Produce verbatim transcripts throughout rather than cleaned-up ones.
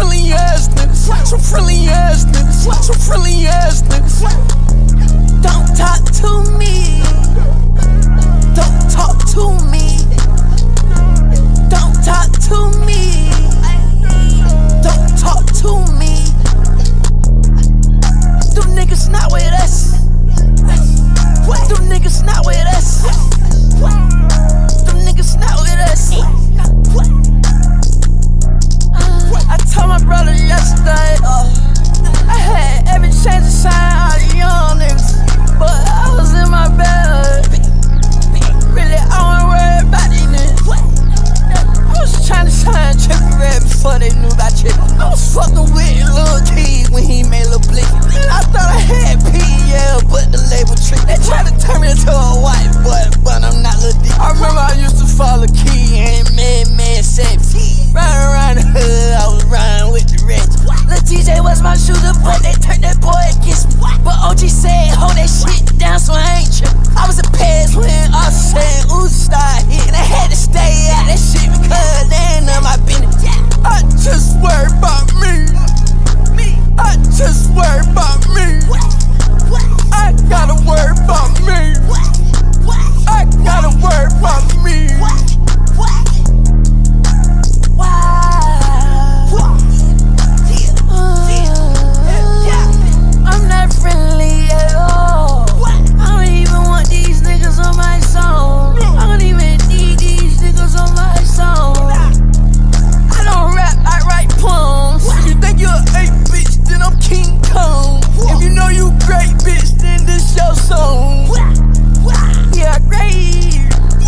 friendly ass niggas, some friendly ass niggas, some friendly ass niggas. Don't talk to me. Don't talk to me. Don't talk to me. Don't talk to me. Them niggas not with us. Them niggas not with us. Them niggas not with us. I told my brother yesterday, uh, I had every chance to shine all the young niggas, but I was in my bed. Really, I don't worry about these niggas. I was trying to shine Trippy Red before they knew about Trippy. I was fucking with Lil Key when he made Lil Blick. I thought I had P, yeah, but the label trick. They tried to turn me into a white boy, but I'm not Lil D. I remember I used to follow Key and mad, mad, said riding around the hood, I was riding with the rich. Lil D J was my shooter, but they turned that boy against me. But O G said, hold that shit down, so I ain't trippin'. I was a pass when Offset and Uzi started hitting. I had to stay out that shit because they ain't none of my business. I just worry about me. I just worry about me. I gotta worry about me. I gotta worry about me. I'm not friendly at all. I don't even want these niggas on my song. I don't even need these niggas on my song. I don't rap, I write poems. If you think you're a bitch, then I'm King Kong. If you know you great, bitch, then this your song. Yeah, great.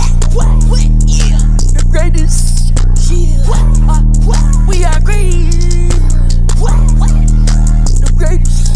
The greatest. We are great. The greatest.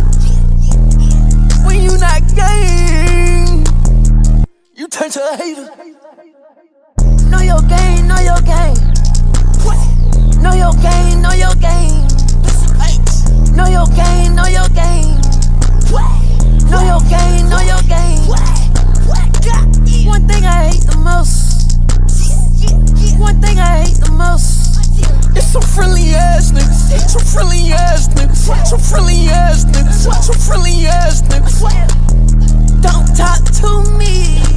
When you not gang, you turn to a hater. Know your game, know your game. Know your game, know your game. Know your game, know your game. Know your game, know your game. One thing I hate the most. One thing I hate the most. It's some friendly ass niggas, some friendly ass niggas, some friendly ass niggas, some friendly ass niggas. Don't talk to me.